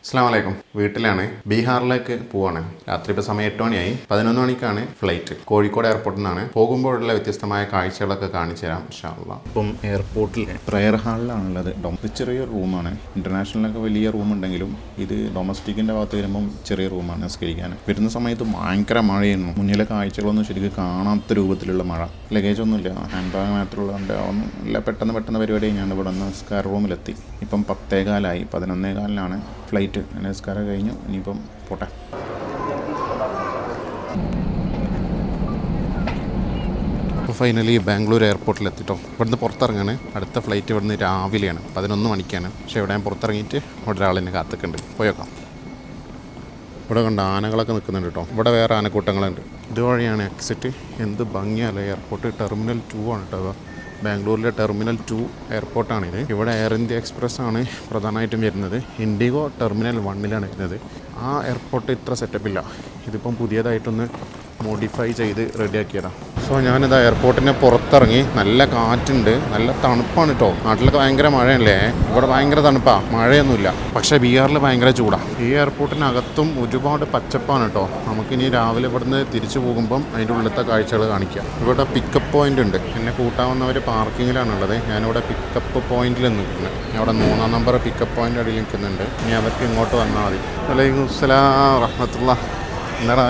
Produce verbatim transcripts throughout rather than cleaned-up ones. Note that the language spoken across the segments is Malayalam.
അസ്സലാമലൈക്കും. വീട്ടിലാണ്. ബീഹാറിലേക്ക് പോവാണ്. രാത്രി ഇപ്പോൾ സമയം എട്ട് മണിയായി. പതിനൊന്ന് മണിക്കാണ് ഫ്ലൈറ്റ്. കോഴിക്കോട് എയർപോർട്ടിൽ നിന്നാണ്. പോകുമ്പോഴുള്ള വ്യത്യസ്തമായ കാഴ്ചകളൊക്കെ കാണിച്ചു തരാം ഇൻഷാ അല്ലാഹ്. ഇപ്പം എയർപോർട്ടിൽ പ്രയർ ഹാളിലാണുള്ളത്. ചെറിയ റൂമാണ്. ഇന്റർനാഷണലൊക്കെ വലിയ റൂം ഉണ്ടെങ്കിലും ഇത് ഡൊമസ്റ്റിക്കിന്റെ ഭാഗത്ത് വരുമ്പം ചെറിയ റൂമാണ് നിസ്കരിക്കാൻ. വരുന്ന സമയത്ത് ഭയങ്കര മഴയായിരുന്നു. മുന്നിലെ കാഴ്ചകളൊന്നും ശരിക്കും കാണാത്ത രൂപത്തിലുള്ള മഴ. ലഗേജ് ഒന്നുമില്ല, ഹാൻഡ് ബാഗ് മാത്രമുള്ളതുകൊണ്ട് ഒന്നും ഇല്ല. പെട്ടെന്ന് പെട്ടെന്ന് പരിപാടി ഞാൻ ഇവിടെ നിന്ന് നിസ്കാര റൂമിലെത്തി. ഇപ്പം പത്തേകാലായി. പതിനൊന്നേകാലിനാണ് ഫ്ലൈറ്റ്. നിസ്കാരം കഴിഞ്ഞു. ഇനിയിപ്പം പോട്ടെ. അപ്പോൾ ഫൈനലി ബാംഗ്ലൂർ എയർപോർട്ടിൽ എത്തിട്ടോ. ഇവിടുന്ന് പുറത്തിറങ്ങാണ്. അടുത്ത ഫ്ലൈറ്റ് ഇവിടുന്ന് രാവിലെയാണ്, പതിനൊന്ന് മണിക്കാണ്. പക്ഷേ ഇവിടെ ഞാൻ പുറത്തിറങ്ങിയിട്ട് ഇവിടെ ഒരാളെന്നെ കാത്തിക്കുന്നുണ്ട്. പോയേക്കാം. ഇവിടെ കണ്ട ആനകളൊക്കെ നിൽക്കുന്നുണ്ട് കേട്ടോ. ഇവിടെ വേറെ ആനക്കൂട്ടങ്ങളുണ്ട്. ഇതുവഴിയാണ് എക്സിറ്റ്. എന്ത് ഭംഗിയല്ലേ എയർപോർട്ട്. ടെർമിനൽ ടു ആണ് കേട്ടോ. ബാംഗ്ലൂരിലെ ടെർമിനൽ ടു എയർപോർട്ടാണിത്. ഇവിടെ എയർ ഇന്ത്യ എക്സ്പ്രസ് ആണ് പ്രധാനമായിട്ടും വരുന്നത്. ഇൻഡിഗോ ടെർമിനൽ വണ്ണിലാണ് വരുന്നത്. ആ എയർപോർട്ട് ഇത്ര സെറ്റപ്പില്ല. ഇതിപ്പം പുതിയതായിട്ടൊന്ന് മോഡിഫൈ ചെയ്ത് റെഡിയാക്കിയതാണ്. സോ ഞാനിതാ എയർപോർട്ടിന് പുറത്തിറങ്ങി. നല്ല കാറ്റുണ്ട്, നല്ല തണുപ്പാണ് കേട്ടോ. നാട്ടിലൊക്കെ ഭയങ്കര മഴയല്ലേ, ഇവിടെ ഭയങ്കര തണുപ്പാണ്. മഴയൊന്നുമില്ല. പക്ഷേ ബീഹാറിൽ ഭയങ്കര ചൂടാണ്. ഈ എയർപോർട്ടിനകത്തും ഒരുപാട് പച്ചപ്പാണ് കേട്ടോ. നമുക്കിനി രാവിലെ ഇവിടുന്ന് തിരിച്ചു പോകുമ്പം അതിൻ്റെ ഉള്ളിലത്തെ കാഴ്ചകൾ കാണിക്കാം. ഇവിടെ പിക്കപ്പ് പോയിന്റ് ഉണ്ട്. എന്നെ കൂട്ടാവുന്നവർ പാർക്കിങ്ങിലാണുള്ളത്. ഞാനിവിടെ പിക്കപ്പ് പോയിന്റിൽ നിൽക്കുന്നത്. അവിടെ മൂന്നാം നമ്പർ പിക്കപ്പ് പോയിന്റ് അടിയിൽ നിൽക്കുന്നുണ്ട്. ഇനി അവർക്ക് ഇങ്ങോട്ട് വന്നാൽ മതി. വലൈക്കും അസ്സലാം റഹ്മത്തുള്ളാ. എന്നാടാ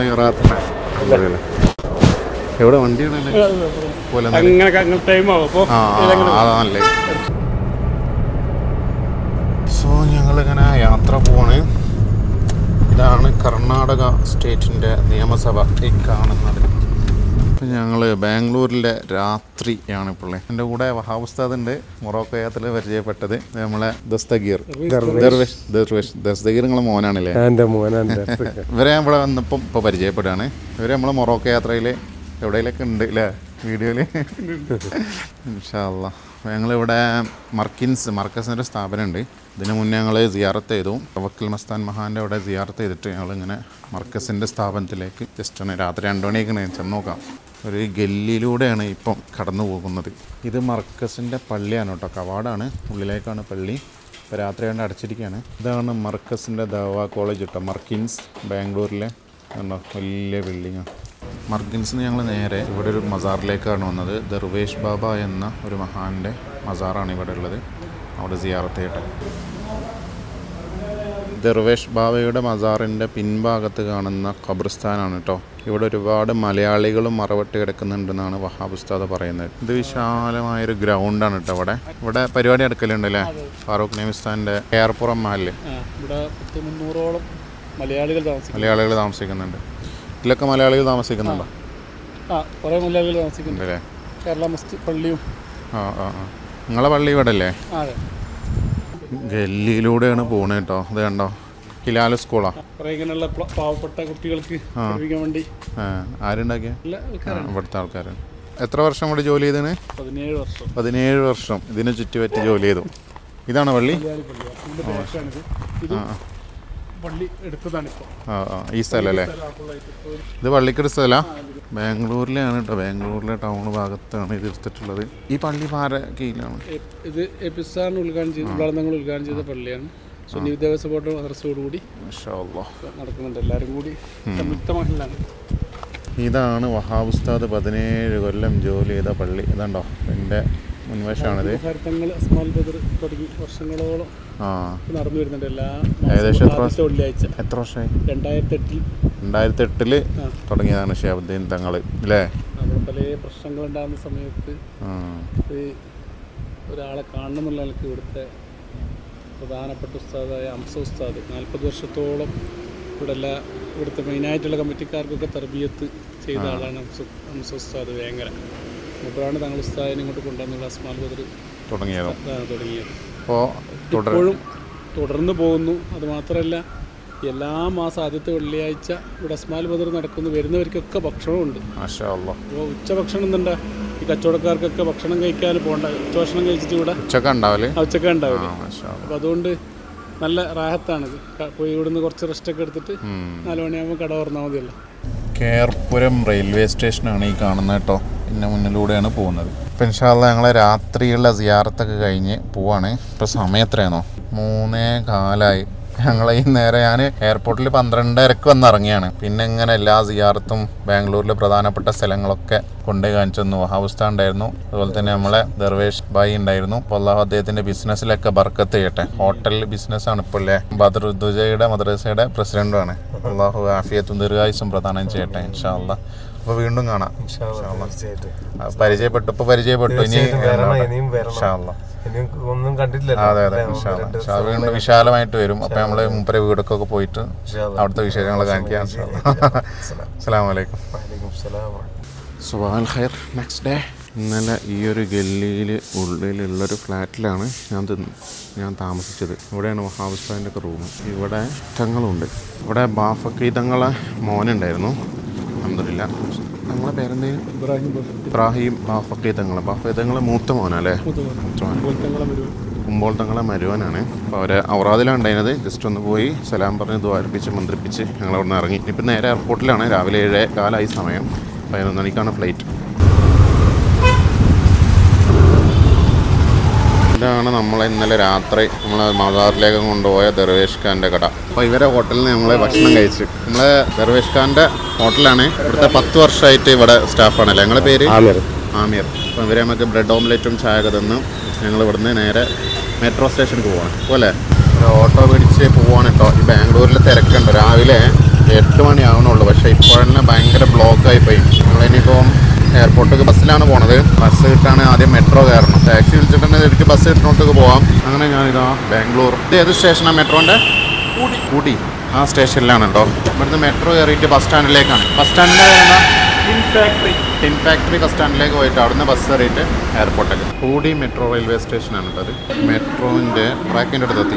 എവിടെ വണ്ടിയാണല്ലേ പോലെ അതാണല്ലേ. സോ ഞങ്ങളിങ്ങനെ യാത്ര പോവാണ്. ഇതാണ് കർണാടക സ്റ്റേറ്റിൻ്റെ നിയമസഭ ഈ കാണുന്നത്. ഇപ്പം ഞങ്ങൾ ബാംഗ്ലൂരിലെ രാത്രിയാണ് ഇപ്പോൾ. എൻ്റെ കൂടെ വഹാബ് ഉസ്താദ് ഉണ്ട്. മൊറോക്കോ യാത്രയിൽ പരിചയപ്പെട്ടത് നമ്മളെ ദസ്തഗീർ ദർവേഷ് ദർവേഷ് ദസ്തഗീർ നിങ്ങളെ മോനാണല്ലേ? ഇവരെ ഇവിടെ വന്നപ്പം ഇപ്പോൾ പരിചയപ്പെടുകയാണ്. ഇവർ നമ്മളെ മൊറോക്കോ യാത്രയിൽ എവിടെയെങ്കിലൊക്കെ ഉണ്ട് അല്ലേ വീഡിയോയിൽ. ഇൻഷാ അല്ലാഹ്. ഞങ്ങളിവിടെ മർക്കിൻസ് മർക്കസിൻ്റെ ഒരു സ്ഥാപനമുണ്ട്. ഇതിന് മുന്നേ ഞങ്ങൾ സിയാറത്ത് ചെയ്തു. വക്കീൽ മസ്താൻ മഹാൻ്റെ അവിടെ സിയാറത്ത് ചെയ്തിട്ട് ഞങ്ങളിങ്ങനെ മർക്കസിൻ്റെ സ്ഥാപനത്തിലേക്ക് ജസ്റ്റ് ആണ് രാത്രി രണ്ട് മണിയൊക്കെ ചെന്ന് നോക്കാം. ഒരു ഗല്ലിയിലൂടെയാണ് ഇപ്പം കടന്നു പോകുന്നത്. ഇത് മർക്കസിൻ്റെ പള്ളിയാണ് കേട്ടോ. കവാടാണ്, ഉള്ളിലേക്കാണ് പള്ളി. ഇപ്പോൾ രാത്രി കൊണ്ട് അടച്ചിരിക്കുകയാണ്. ഇതാണ് മർക്കസിൻ്റെ ദവാ കോളേജ് കേട്ടോ. മർക്കിൻസ് ബാംഗ്ലൂരിലെ കണ്ടോ വലിയ ബിൽഡിങ്ങാണ്. മർക്കിൻസിന് ഞങ്ങൾ നേരെ ഇവിടെ ഒരു മസാറിലേക്കാണ് വന്നത്. ദർവേഷ് ബാബ എന്ന ഒരു മഹാൻ്റെ മസാറാണ് ഇവിടെ ഉള്ളത്. അവിടെ സിയാറത്ത് ചെയ്യട്ടെ. ദർവേഷ് ബാബയുടെ മസാറിൻ്റെ പിൻഭാഗത്ത് കാണുന്ന ഖബർസ്ഥാനാണ് കേട്ടോ. ഇവിടെ ഒരുപാട് മലയാളികളും മറവട്ട് കിടക്കുന്നുണ്ടെന്നാണ് വഹാബ് ഉസ്താദ് പറയുന്നത്. ഇത് വിശാലമായൊരു ഗ്രൗണ്ടാണ് കേട്ടോ. ഇവിടെ ഇവിടെ പരിപാടി നടക്കലുണ്ട് അല്ലേ? ഫാറൂഖ് നബിസ്ഥാൻ്റെ എയർപുറം മഹലിൽ ഇവിടെ മുന്നൂറോളം മലയാളികൾ മലയാളികൾ താമസിക്കുന്നുണ്ട്. ഇതിലൊക്കെ മലയാളികൾ താമസിക്കുന്നുണ്ടോ? ആ കുറേ മലയാളികൾ താമസിക്കുന്നുണ്ട് അല്ലേ? കേരള മസ്ജിദ് പള്ളിയും. ആ ആ ആ നിങ്ങളെ പള്ളി ഇവിടെ അല്ലേ? അതെ. ഗല്ലിയിലൂടെയാണ് പോകുന്നത് കേട്ടോ. ഇത് കണ്ടോ, ഹിലാൽ സ്കൂളാണ്. കുറേ ഇങ്ങനെയുള്ള പാവപ്പെട്ട കുട്ടികൾക്ക് പഠിപ്പിക്കാൻ വേണ്ടി. ആരുണ്ടാക്കിയ? ഇവിടുത്തെ ആൾക്കാരാണ്. എത്ര വർഷം കൂടി ജോലി ചെയ്തതിന്? പതിനേഴ് വർഷം പതിനേഴ് വർഷം ഇതിന് ചുറ്റുപറ്റി ജോലി ചെയ്തു. ഇതാണ് പള്ളി. പള്ളി എടുത്തതാണ് ഇപ്പോൾ. ആ ആ ഈ സ്ഥലം അല്ലേ? ഇത് പള്ളിക്കെടുത്ത സ്ഥലമാണ്. ബാംഗ്ലൂരിലാണ് കേട്ടോ. ബാംഗ്ലൂരിലെ ടൗൺ ഭാഗത്താണ് ഇത് എടുത്തിട്ടുള്ളത്. ഈ പള്ളി പാര കീഴിലാണ്. ഇത് എപ്പിസാറിന് ഉദ്ഘാടനം ചെയ്ത് ഉള്ളടങ്ങൾ ഉദ്ഘാടനം ചെയ്ത പള്ളിയാണ്. സുന്നി വിദ്യാഭ്യാസ ബോർഡ് മദ്രസയോടുകൂടി നടക്കുന്നുണ്ട്. എല്ലാവരും കൂടി സംയുക്തമായിട്ടാണ്. ഇതാണ് വഹാബ് ഉസ്താദ് പതിനേഴ് കൊല്ലം ജോലി ചെയ്ത പള്ളി. ഇതുണ്ടോ എൻ്റെ മുൻവശമാണിത്. ഹരിതങ്ങൾ അസ്മാൽ ബദർ തുടങ്ങി വർഷങ്ങളോളം നടന്നു വരുന്നുണ്ട്. എല്ലാ ഏകദേശം വെള്ളിയാഴ്ച. എത്ര വർഷമായി? രണ്ടായിരത്തി എട്ടിൽ രണ്ടായിരത്തി എട്ടില് തുടങ്ങിയതാണ് ഷിഹാബുദ്ദീൻ തങ്ങൾ അല്ലേ? അവിടെ പല പ്രശ്നങ്ങളുണ്ടാകുന്ന സമയത്ത് ഒരാളെ കാണണം എന്നുള്ള ആൾക്ക് ഇവിടുത്തെ പ്രധാനപ്പെട്ട ഉസ്താദായ അംസ ഉസ്താദ് നാൽപ്പത് വർഷത്തോളം ഇവിടെ എല്ലാ ഇവിടുത്തെ മെയിനായിട്ടുള്ള കമ്മിറ്റിക്കാർക്കൊക്കെ തർബിയത്ത് ചെയ്ത ആളാണ് അംസ അംസ ഉസ്താദ് വേങ്ങര. അപ്പോഴാണ് തങ്ങൾ ഉസ്താദിനെ ഇങ്ങോട്ട് കൊണ്ടുവന്നുള്ള അസ്മാൽ ബദർ തുടങ്ങിയത് തുടങ്ങിയത് അപ്പോൾ ഇപ്പോഴും തുടർന്ന് പോകുന്നു. അതുമാത്രമല്ല എല്ലാ മാസം ആദ്യത്തെ വെള്ളിയാഴ്ച ഇവിടെ അസ്മാൽ ബദർ നടക്കുന്നു. വരുന്നവർക്കൊക്കെ ഭക്ഷണമുണ്ട്. അപ്പോൾ ഉച്ചഭക്ഷണം എന്താ ഈ കച്ചവടക്കാർക്കൊക്കെ ഭക്ഷണം കഴിക്കാൻ പോകണ്ട. ഉച്ചഭക്ഷണം കഴിച്ചിട്ട് ഇവിടെ ഉച്ചക്ക ഉണ്ടാവില്ല. അപ്പോൾ അതുകൊണ്ട് നല്ല റാഹത്താണിത്. പോയി ഇവിടുന്ന് കുറച്ച് റെസ്റ്റൊക്കെ എടുത്തിട്ട് നാല് മണിയാകുമ്പോൾ കട തുറന്നാൽ മതിയല്ലോ. കേർപുരം റെയിൽവേ സ്റ്റേഷനാണ് ഈ കാണുന്നത് കേട്ടോ. ഇതിൻ്റെ മുന്നിലൂടെയാണ് പോകുന്നത്. ഇപ്പം ഇൻഷാ അല്ലാഹ് ഞങ്ങൾ രാത്രിയുള്ള സിയാറത്തൊക്കെ കഴിഞ്ഞ് പോവാണ്. ഇപ്പോൾ സമയം എത്രയാണോ? മൂന്നേ കാലായി. ഞങ്ങൾ ഈ നേരെ ഞാൻ എയർപോർട്ടിൽ പന്ത്രണ്ടരക്ക് വന്ന് ഇറങ്ങിയാണ്. പിന്നെ ഇങ്ങനെ എല്ലാ സിയാറത്തും ബാംഗ്ലൂരിലെ പ്രധാനപ്പെട്ട സ്ഥലങ്ങളൊക്കെ കൊണ്ടുപോയി കാണിച്ചു തന്നു. ഹൗസ് ഉണ്ടായിരുന്നു, അതുപോലെ തന്നെ നമ്മളെ ദർവേഷ് ഭായി ഉണ്ടായിരുന്നു. അപ്പോൾ അള്ളാഹു അദ്ദേഹത്തിന്റെ ബിസിനസ്സിലൊക്കെ ബർക്കത്ത് ചെയ്യട്ടെ. ഹോട്ടൽ ബിസിനസ്സാണ് ഇപ്പോൾ അല്ലേ. ബദറുദ്ദുജയുടെ മദ്രസയുടെ പ്രസിഡന്റുമാണ്. അള്ളാഹു ആഫിയത്തും ദീർഘായുസ്സും പ്രദാനം ചെയ്യട്ടെ ഇൻഷാ അള്ളാഹ്. അപ്പോൾ വീണ്ടും കാണാം. പരിചയപ്പെട്ടു, ഇപ്പൊ പരിചയപ്പെട്ടു. ഇനി ഒന്നും കണ്ടിട്ടില്ല. അതെ അതെ വീണ്ടും വിശാലമായിട്ട് വരും. അപ്പൊ നമ്മള് മുമ്പേ വീടൊക്കെ പോയിട്ട് അവിടുത്തെ വിശേഷങ്ങൾ കാണിക്കാം. അസ്സലാമു അലൈക്കും. സുബ്ഹാനൽ ഖൈർ. നെക്സ്റ്റ് ഡേ ഇന്നലെ ഈ ഒരു ഗല്ലിയിൽ ഉള്ളിലുള്ളൊരു ഫ്ലാറ്റിലാണ് ഞാൻ ഞാൻ താമസിച്ചത്. ഇവിടെയാണ് വഹാബ് ഒക്കെ റൂം. ഇവിടെ തങ്ങളുണ്ട്. ഇവിടെ ബാഫക്കീതങ്ങളെ മോനുണ്ടായിരുന്നു. അൽഹംദുലില്ലാ. തങ്ങളെ പേരെന്തെങ്കിലും ഇബ്രാഹിം ബാഫക്കീതങ്ങൾ. ബാഫക്കീതങ്ങളെ മൂത്ത മോനല്ലേ? കുമ്പോൾ തങ്ങളെ മരുവനാണ്. അപ്പോൾ അവരെ ഔറാദിലാണ് ഉണ്ടായിരുന്നത്. ജസ്റ്റ് ഒന്ന് പോയി സലാം പറഞ്ഞ് ദ്വാരിപ്പിച്ച് മന്ത്രിപ്പിച്ച് ഞങ്ങൾ അവിടെ നിന്ന് ഇറങ്ങി. ഇപ്പം നേരെ എയർപോർട്ടിലാണ്. രാവിലെ ഏഴേ കാലായി സമയം. പതിനൊന്ന് മണിക്കാണ് ഫ്ലൈറ്റ്. ഇതാണ് നമ്മളെ ഇന്നലെ രാത്രി നമ്മളെ മദാറിലേക്ക് കൊണ്ടുപോയ ദർവേഷ് ഖാൻ്റെ കട. അപ്പോൾ ഇവരെ ഹോട്ടലിൽ നിന്ന് നമ്മളെ ഭക്ഷണം കഴിച്ച്. നമ്മളെ ദർവേഷ് ഖാൻ്റെ ഹോട്ടലാണ്. ഇവിടുത്തെ പത്ത് വർഷമായിട്ട് ഇവിടെ സ്റ്റാഫാണല്ലേ. ഞങ്ങളുടെ പേര് ആമിർ. ആമിർ. അപ്പോൾ ഇവരെ നമുക്ക് ബ്രെഡ് ഓംലെറ്റും ചായയൊക്കെ തന്നു. ഞങ്ങൾ ഇവിടുന്ന് നേരെ മെട്രോ സ്റ്റേഷനിൽ പോവാണ്. പോലെ ഒരു ഓട്ടോ പിടിച്ച് പോവാണ് കേട്ടോ. ഈ ബാംഗ്ലൂരിൽ തിരക്കുണ്ട്. രാവിലെ എട്ട് മണി ആവണുള്ളൂ. പക്ഷേ ഇപ്പോഴന്നെ ഭയങ്കര ബ്ലോക്കായി പോയി. നമ്മളിനിയിപ്പോൾ എയർപോർട്ടിലേക്ക് ബസ്സിലാണ് പോണത്. ബസ് കിട്ടാണ് ആദ്യം മെട്രോ കയറണം. ടാക്സി വിളിച്ചിട്ടുണ്ടെങ്കിൽ എനിക്ക് ബസ് കിട്ടുന്നോട്ടേക്ക് പോവാം. അങ്ങനെ ഞാനിതാ ബാംഗ്ലൂർ. ഇത് ഏത് സ്റ്റേഷനാണ് മെട്രോൻ്റെ? ഊട്ടി. ഊട്ടി ആ സ്റ്റേഷനിലാണ് കേട്ടോ. ഇവിടുന്ന് മെട്രോ കയറിയിട്ട് ബസ് സ്റ്റാൻഡിലേക്കാണ്. ബസ് സ്റ്റാൻഡിൻ്റെ tin factory tin factory bus സ്റ്റാൻഡിലേക്ക് പോയിട്ട് അവിടുന്ന് ബസ് കയറിയിട്ട് എയർപോർട്ടിലേക്ക്. ഊട്ടി മെട്രോ റെയിൽവേ സ്റ്റേഷനാണ് കേട്ടത്. മെട്രോൻ്റെ ട്രാക്കിൻ്റെ അടുത്തെത്തി.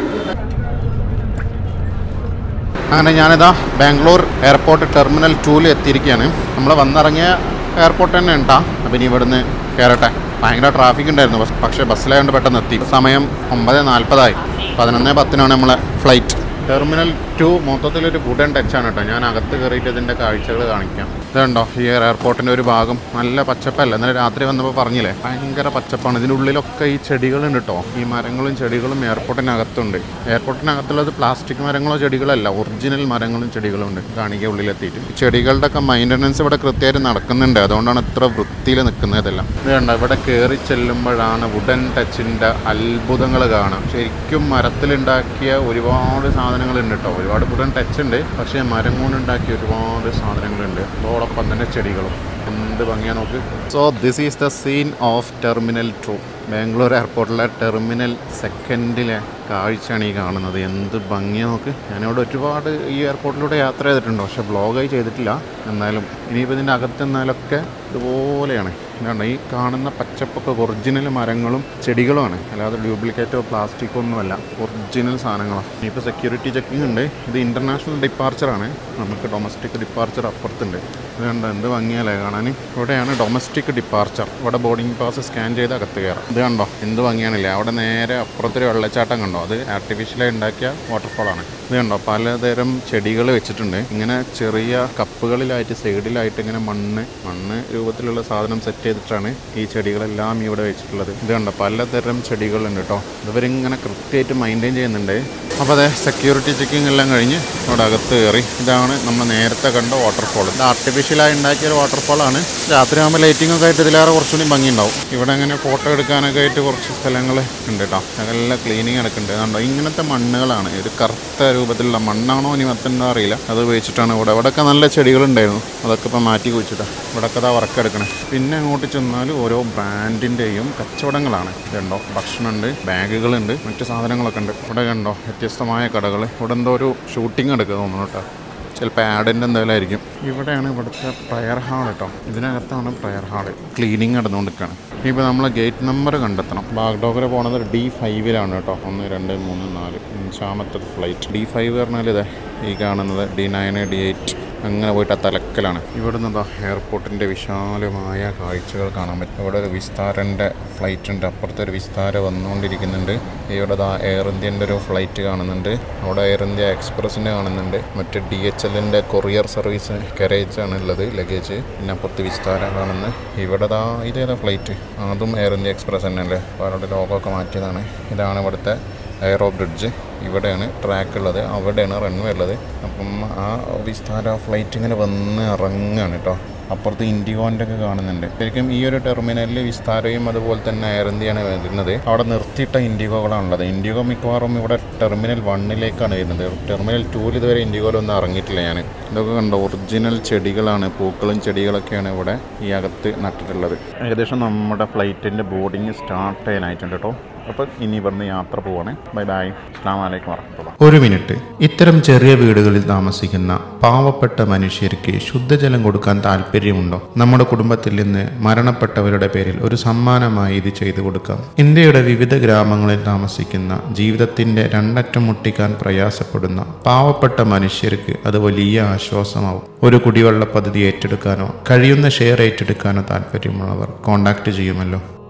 അങ്ങനെ ഞാനിതാ ബാംഗ്ലൂർ എയർപോർട്ട് ടെർമിനൽ ടൂവിൽ എത്തിയിരിക്കുകയാണ്. നമ്മൾ വന്നിറങ്ങിയ എയർപോർട്ട് തന്നെ ഉണ്ടാ. അപ്പം ഇനി ഇവിടുന്ന് കയറട്ടെ. ഭയങ്കര ട്രാഫിക് ഉണ്ടായിരുന്നു. പക്ഷേ ബസ്സിലായതുകൊണ്ട് പെട്ടെന്ന് എത്തി. സമയം ഒമ്പത് നാൽപ്പതായി. പതിനൊന്ന് പത്തിനാണ് നമ്മളെ ഫ്ലൈറ്റ്. ടെർമിനൽ ടു മൊത്തത്തിലൊരു വുഡൻ ടച്ചാണ് കേട്ടോ. ഞാൻ അകത്ത് കയറിയിട്ട് ഇതിൻ്റെ കാഴ്ചകൾ കാണിക്കാം. ഇതുണ്ടോ ഈ എയർപോർട്ടിൻ്റെ ഒരു ഭാഗം നല്ല പച്ചപ്പല്ല. ഇന്നലെ രാത്രി വന്നപ്പോൾ പറഞ്ഞില്ലേ ഭയങ്കര പച്ചപ്പാണ്. ഇതിൻ്റെ ഉള്ളിലൊക്കെ ഈ ചെടികളുണ്ട് കേട്ടോ. ഈ മരങ്ങളും ചെടികളും എയർപോർട്ടിനകത്തുണ്ട്. എയർപോർട്ടിനകത്തുള്ളത് പ്ലാസ്റ്റിക് മരങ്ങളോ ചെടികളല്ല, ഒറിജിനൽ മരങ്ങളും ചെടികളും ഉണ്ട്. കാണിക്കുക ഉള്ളിലെത്തിയിട്ട്. ചെടികളുടെ ഒക്കെ മെയിൻ്റനൻസ് ഇവിടെ കൃത്യമായിട്ട് നടക്കുന്നുണ്ട്. അതുകൊണ്ടാണ് ഇത്ര വൃത്തിയിൽ നിൽക്കുന്നത് ഇതെല്ലാം. ഇത് കണ്ടോ ഇവിടെ കയറി ചെല്ലുമ്പോഴാണ് വുഡൻ ടച്ചിൻ്റെ അത്ഭുതങ്ങൾ കാണാം. ശരിക്കും മരത്തിലുണ്ടാക്കിയ ഒരുപാട് സാധനങ്ങളുണ്ട് കേട്ടോ. ഒരുപാട് വുഡൻ ടച്ച് ഉണ്ട്. പക്ഷേ മരം കൊണ്ടുണ്ടാക്കിയ ഒരുപാട് സാധനങ്ങളുണ്ട്. അതോടൊപ്പം തന്നെ ചെടികളും. എന്ത് ഭംഗിയാ നോക്ക്. So this is the scene of terminal two. Bangalore എയർപോർട്ടിലെ ടെർമിനൽ സെക്കൻഡിലെ കാഴ്ചയാണ് ഈ കാണുന്നത്. എന്ത് ഭംഗിയാ നോക്ക്. ഞാനിവിടെ ഒരുപാട് ഈ എയർപോർട്ടിലൂടെ യാത്ര ചെയ്തിട്ടുണ്ട്. പക്ഷേ വ്ളോഗായി ചെയ്തിട്ടില്ല. എന്നാലും ഇനിയിപ്പോൾ ഇതിൻ്റെ അകത്തെന്നാലൊക്കെ ഇതുപോലെയാണ്. എന്താണ് ഈ കാണുന്ന പച്ചപ്പൊക്കെ ഒറിജിനൽ മരങ്ങളും ചെടികളുമാണ്. അല്ലാതെ ഡ്യൂപ്ലിക്കേറ്റോ പ്ലാസ്റ്റിക്കോ ഒന്നുമല്ല. ഒറിജിനൽ സാധനങ്ങളാണ്. ഇനിയിപ്പോൾ സെക്യൂരിറ്റി ചെക്കിംഗ് ഉണ്ട്. ഇത് ഇൻ്റർനാഷണൽ ഡിപ്പാർച്ചറാണ്. നമുക്ക് ഡൊമസ്റ്റിക് ഡിപ്പാർച്ചർ അപ്പുറത്തുണ്ട്. ഇതുണ്ട് എന്ത് ഭംഗിയല്ലേ കാണാൻ. ഇവിടെയാണ് ഡൊമസ്റ്റിക് ഡിപ്പാർച്ചർ. ഇവിടെ ബോർഡിംഗ് പാസ് സ്കാൻ ചെയ്ത് അകത്ത് കയറാം. ഇത് കണ്ടോ എന്ത് ഭംഗിയാണില്ലേ. അവിടെ നേരെ അപ്പുറത്തൊരു വെള്ളച്ചാട്ടം കണ്ടോ. അത് ആർട്ടിഫിഷ്യലായി ഉണ്ടാക്കിയ വാട്ടർഫോളാണ്. ഇത് കണ്ടോ പലതരം ചെടികൾ വെച്ചിട്ടുണ്ട്. ഇങ്ങനെ ചെറിയ കപ്പുകളിലായിട്ട് സൈഡിലായിട്ട് ഇങ്ങനെ മണ്ണ് മണ്ണ് രൂപത്തിലുള്ള സാധനം സെറ്റ് ചെയ്തിട്ടാണ് ഈ ചെടികളെല്ലാം ഇവിടെ വെച്ചിട്ടുള്ളത്. ഇത് കണ്ടോ പലതരം ചെടികളുണ്ട് കേട്ടോ. ഇവരിങ്ങനെ കൃത്യമായിട്ട് മെയിൻറ്റെയിൻ ചെയ്യുന്നുണ്ട്. അപ്പോൾ അതെ സെക്യൂരിറ്റി ചെക്കിംഗ് എല്ലാം കഴിഞ്ഞ് ഇവിടെ അകത്ത് കയറി. ഇതാണ് നമ്മൾ നേരത്തെ കണ്ട വാട്ടർഫോൾ. ഇത് ആർട്ടിഫിഷ്യലായി ഉണ്ടാക്കിയ ഒരു വാട്ടർഫോളാണ്. രാത്രി ആകുമ്പോൾ ലൈറ്റിംഗ് ഒക്കെ ആയിട്ട് ഇതിലേറെ കുറച്ചുകൂടി ഭംഗിയുണ്ടാവും. ഇവിടെ ഇങ്ങനെ ഫോട്ടോ എടുക്കാനൊക്കെ ആയിട്ട് കുറച്ച് സ്ഥലങ്ങൾ ഉണ്ട് കേട്ടോ. നല്ല ക്ലീനിങ് നടക്കുന്നുണ്ട്. അതുകൊണ്ടോ ഇങ്ങനത്തെ മണ്ണുകളാണ്. ഒരു കറുത്ത രൂപത്തിലുള്ള മണ്ണാണോ ഇനി മറ്റെന്താ അറിയില്ല. അത് ഉപയോഗിച്ചിട്ടാണ് ഇവിടെ. ഇവിടെയൊക്കെ നല്ല ചെടികളുണ്ടായിരുന്നു. അതൊക്കെ ഇപ്പോൾ മാറ്റി കുഴിച്ചിട്ടാണ്. ഇവിടെയൊക്കെ അതാ വർക്ക് എടുക്കണേ. പിന്നെ അങ്ങോട്ട് ചെന്നാൽ ഓരോ ബ്രാൻഡിൻ്റെയും കച്ചവടങ്ങളാണ്. ഇതുണ്ടോ ഭക്ഷണമുണ്ട്, ബാഗുകളുണ്ട്, മറ്റു സാധനങ്ങളൊക്കെ ഉണ്ട്. ഇവിടെ കണ്ടോ വ്യത്യസ്തമായ കടകൾ. ഇവിടെ എന്തോ ഒരു ഷൂട്ടിംഗ് എടുക്കുക തോന്നുന്നു കേട്ടോ. ചിലപ്പോൾ ആഡിൻ്റെ എന്തെങ്കിലും ആയിരിക്കും. ഇവിടെയാണ് ഇവിടുത്തെ പ്രയർ ഹാൾ കേട്ടോ. ഇതിനകത്താണ് പ്രയർ ഹാൾ. ക്ലീനിങ് നടന്നുകൊണ്ടിരിക്കുകയാണ്. ഇപ്പോൾ നമ്മൾ ഗേറ്റ് നമ്പർ കണ്ടെത്തണം. ബാഗ്ഡോഗര പോകുന്നത് ഡി ഫൈവിലാണ് കേട്ടോ. ഒന്ന് രണ്ട് മൂന്ന് നാല് അഞ്ചാമത്തെ ഫ്ലൈറ്റ്. ഡി ഫൈവ് പറഞ്ഞാൽ ഇതേ ഈ കാണുന്നത് ഡി നയൻ ഡി എയ്റ്റ് അങ്ങനെ പോയിട്ട് ആ തലക്കലാണ്. ഇവിടെ നിന്ന് എയർപോർട്ടിൻ്റെ വിശാലമായ കാഴ്ചകൾ കാണാൻ പറ്റും. ഇവിടെ ഒരു വിസ്താരൻ്റെ ഫ്ലൈറ്റ് ഉണ്ട്. അപ്പുറത്തെ ഒരു വിസ്താര വന്നുകൊണ്ടിരിക്കുന്നുണ്ട്. ഇവിടെ ദാ എയർ ഇന്ത്യൻ്റെ ഒരു ഫ്ലൈറ്റ് കാണുന്നുണ്ട്. അവിടെ എയർ ഇന്ത്യ എക്സ്പ്രസിൻ്റെ കാണുന്നുണ്ട്. മറ്റ് ഡി എച്ച് എല്ലിൻ്റെ കൊറിയർ സർവീസ് കരേജ് ആണ് ഉള്ളത്, ലഗേജ്. പിന്നെ അപ്പുറത്ത് വിസ്താര കാണുന്നത്. ഇവിടെ ദാ ഇതേതാ ഫ്ലൈറ്റ്, അതും എയർ ഇന്ത്യ എക്സ്പ്രസ് തന്നെ അല്ലേ. അപ്പോൾ അവരുടെ ലോഗമൊക്കെ മാറ്റിയതാണ്. ഇതാണ് ഇവിടുത്തെ എയറോ ബ്രിഡ്ജ്. ഇവിടെയാണ് ട്രാക്ക് ഉള്ളത്, അവിടെയാണ് റൺവേ ഉള്ളത്. അപ്പം ആ വിസ്താര ഫ്ലൈറ്റ് ഇങ്ങനെ വന്ന് ഇറങ്ങുകയാണ് കേട്ടോ. അപ്പുറത്ത് ഇൻഡിഗോൻ്റെ ഒക്കെ കാണുന്നുണ്ട്. ശരിക്കും ഈ ഒരു ടെർമിനലിൽ വിസ്താരയും അതുപോലെ തന്നെ എയർ ഇന്ത്യയാണ് വരുന്നത്. അവിടെ നിർത്തിയിട്ട ഇൻഡിഗോകളാണുള്ളത്. ഇൻഡിഗോ മിക്കവാറും ഇവിടെ ടെർമിനൽ വണ്ണിലേക്കാണ് വരുന്നത്. ടെർമിനൽ ടൂവിൽ ഇതുവരെ ഇൻഡിഗോയിലൊന്നും ഇറങ്ങിയിട്ടില്ല ഞാൻ. ഇതൊക്കെ കണ്ടോ, ഒറിജിനൽ ചെടികളാണ്, പൂക്കളും ചെടികളൊക്കെയാണ് ഇവിടെ ഈ അകത്ത് നട്ടിട്ടുള്ളത്. ഏകദേശം നമ്മുടെ ഫ്ലൈറ്റിൻ്റെ ബോർഡിങ് സ്റ്റാർട്ട് ചെയ്യാനായിട്ടുണ്ട് കേട്ടോ. അപ്പോൾ ഇനി ഇവിടുന്ന് യാത്ര പോവാണ്. ബൈ ബൈ, അസ്സലാമു അലൈക്കും വറഹ്മത്തുള്ളാഹി. ഒരു മിനിറ്റ്. ഇത്തരം ചെറിയ വീടുകളിൽ താമസിക്കുന്ന പാവപ്പെട്ട മനുഷ്യർക്ക് ശുദ്ധജലം കൊടുക്കാൻ താല്പര്യമുണ്ടോ? നമ്മുടെ കുടുംബത്തിൽ നിന്ന് മരണപ്പെട്ടവരുടെ പേരിൽ ഒരു സമ്മാനമായി ഇത് ചെയ്തു കൊടുക്കാം. ഇന്ത്യയുടെ വിവിധ ഗ്രാമങ്ങളിൽ താമസിക്കുന്ന ജീവിതത്തിന്റെ രണ്ടറ്റം മുട്ടിക്കാൻ പ്രയാസപ്പെടുന്ന പാവപ്പെട്ട മനുഷ്യർക്ക് അത് വലിയ ആശ്വാസമാവും. ഒരു കുടിവെള്ള പദ്ധതി ഏറ്റെടുക്കാനോ കഴിയുന്ന ഷെയർ ഏറ്റെടുക്കാനോ താല്പര്യമുള്ളവർ കോൺടാക്ട് ചെയ്യുമല്ലോ.